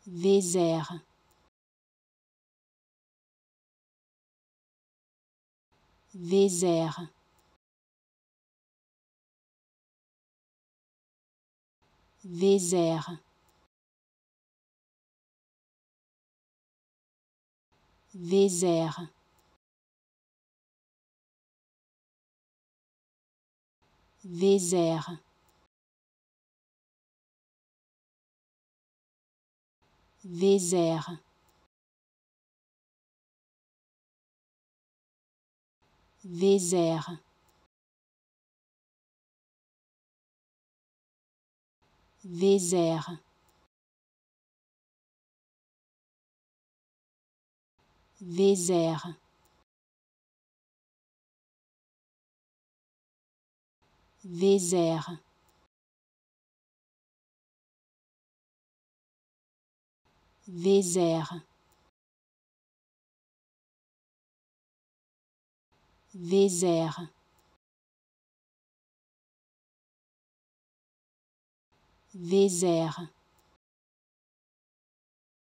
Vézère. Vézère. Vézère. Vézère. Vézère. Vézère. Vézère. Vézère. Vézère. Vézère. Vézère. Vézère. Vézère.